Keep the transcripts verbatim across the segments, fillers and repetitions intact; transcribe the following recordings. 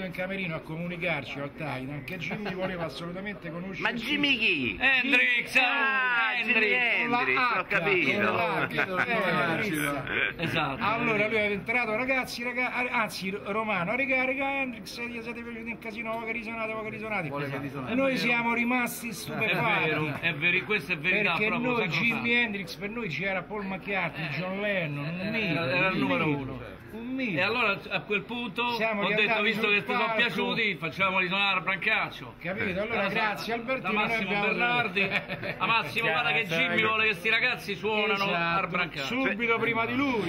in camerino a comunicarci al Titan che Jimmy voleva assolutamente conoscere. Ma Jimmy chi? Hendrix! Ah, Jimmy Hendrix, ho capito. Esatto. Allora lui è entrato, ragazzi, raga, anzi Romano, raga, raga, Hendrix, gli siete venuti in casino, che risonate, che risonate. E noi siamo rimasti stupefatti. È vero, è vero, questo è verità. Perché proprio noi Jimi Hendrix, per noi c'era Paul McCartney, John Lennon, un mito, era, era il numero uno. Un mito. E allora a quel punto siamo ho detto, visto che ti sono palco, piaciuti, facciamo risuonare Brancaccio. Capito? Allora grazie Albertino. Da Massimo abbiamo... Bernardi a Massimo, guarda che Jimmy vuole che questi ragazzi suonano esatto, al Brancaccio. Subito prima di lui.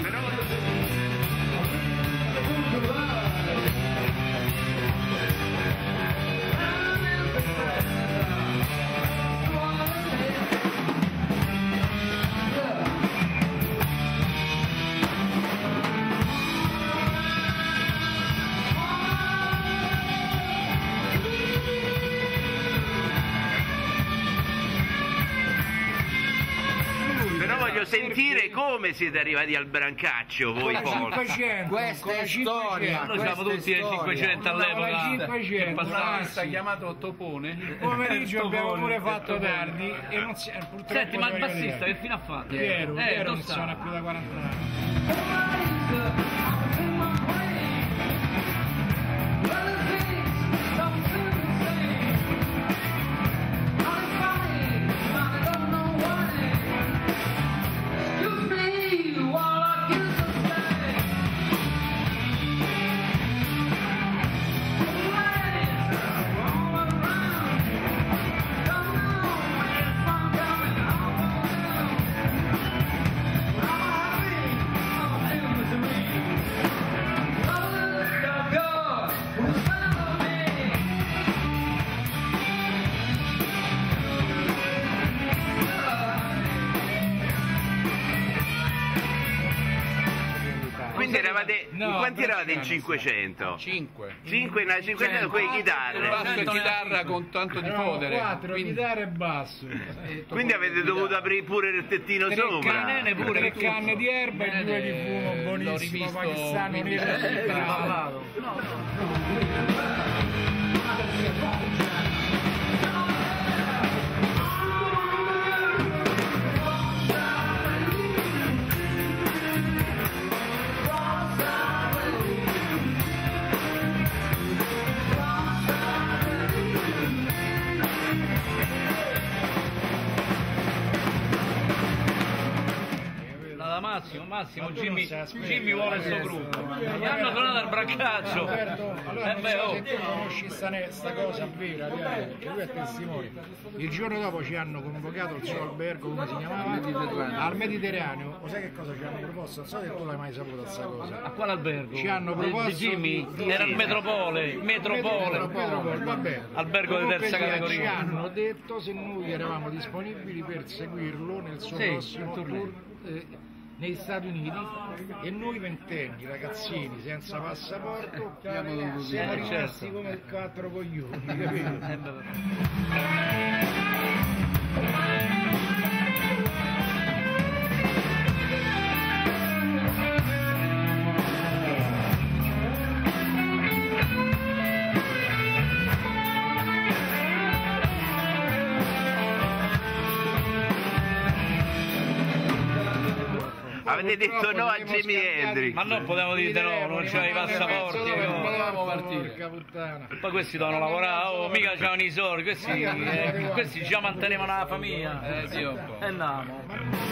Voglio sentire come siete arrivati al Brancaccio voi cinquecento, questa è storia. Noi siamo tutti ai cinquecento all'epoca. cinquecento, sta chiamato Topone. Il pomeriggio abbiamo pure fatto tardi e non si, purtroppo. Senti, ma il bassista che fine ha fatto? Piero, eh, Piero non suona più da quaranta anni. Quindi eravate, no, in quanti eravate in no, cinquecento? cinque. cinque in cinquecento con le chitarre. Basso e chitarra con tanto di fodere. quattro, Quindi... chitarra e basso. Quindi avete dovuto aprire pure il tettino tre sopra. canne pure, tre canne di erba e due di fumo buonissimo pakistano nero. Massimo, Massimo, Jimmy, Jimmy vuole il suo gruppo. Gli hanno suonato al Brancaccio. Allora, eh beh, oh. se tu conosci sta cosa vera, perché lui è testimone. Il giorno dopo ci hanno convocato il suo albergo, come si chiamava? Mediterraneo. Al Mediterraneo. Lo sai che cosa ci hanno proposto? Non so se tu l'hai mai saputo questa cosa. A quale albergo? Ci hanno proposto di, di Jimmy? Di, Era il Metropole, Metropole. Metropole, vabbè. Albergo di terza categoria. Ci hanno detto se noi eravamo disponibili per seguirlo nel suo sì, prossimo tour eh, negli Stati Uniti, e noi ventenni ragazzini senza passaporto siamo eh, rimasti certo. come quattro coglioni, capito? Avete detto no a Jimi Hendrix. Ma non potevamo dire no, non c'erano i passaporti. Non potevamo partire. E poi questi devono lavorare, oh, mica c'erano i soldi, questi, eh, questi già mantenevano la famiglia. Eh sì, un po'. E andiamo.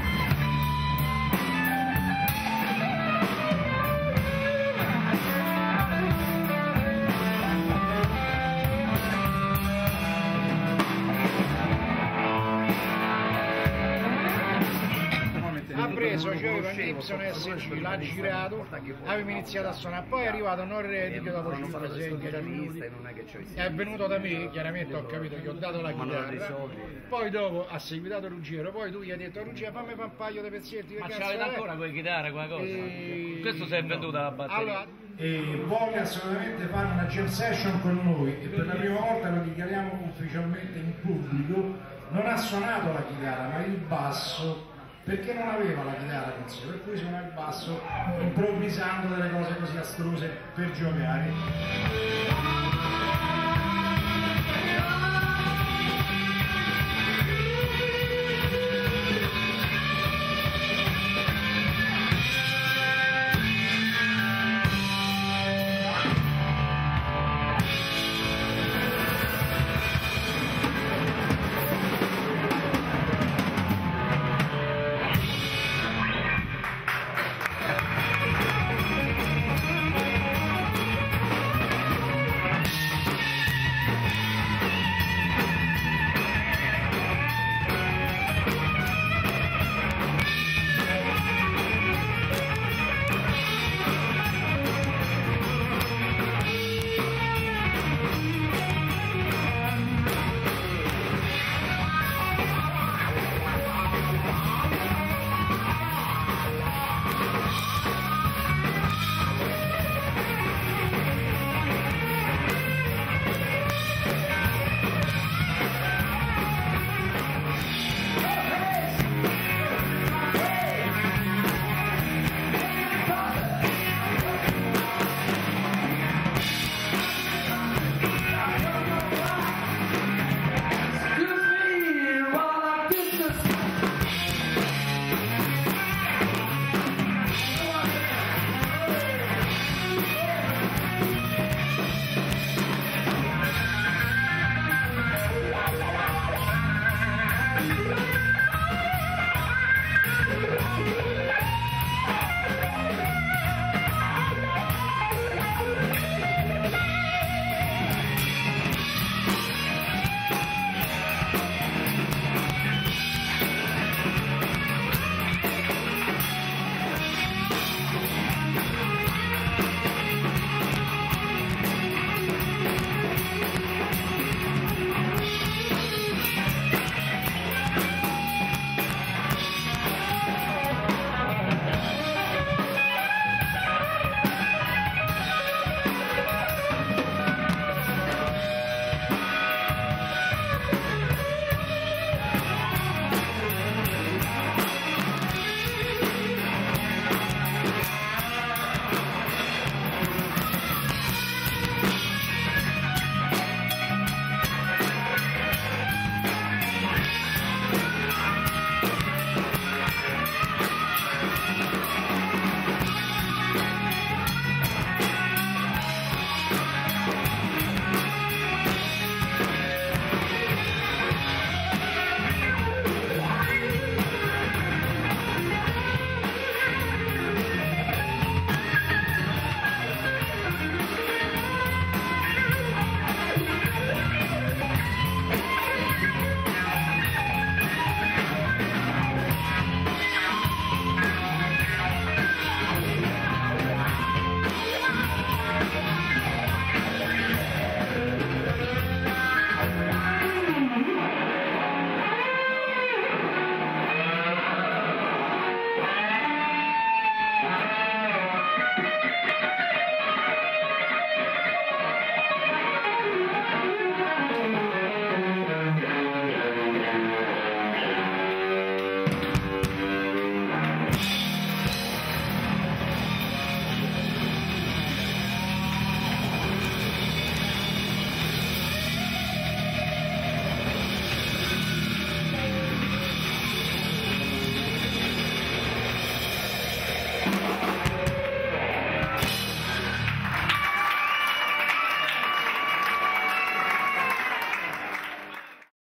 Ha preso Joey Van Gibson S G, l'ha girato, avevamo iniziato a suonare, poi è arrivato Non Ready dopo cinque sei minuti, è venuto da me, chiaramente ho capito che ho dato la chitarra, poi dopo ha seguitato Ruggero, poi tu gli hai detto Ruggero fammi fare un paio di pezzetti. Ma c'avete ancora quelle chitarre, quella cosa? E... Questo si è venduta la batteria. Allora, e vuole assolutamente fare una jam session con noi e per la prima volta lo dichiariamo ufficialmente in pubblico. Non ha suonato la chitarra ma il basso perché non aveva la chitarra con sé, per cui suona il basso improvvisando delle cose così astruse per giocare.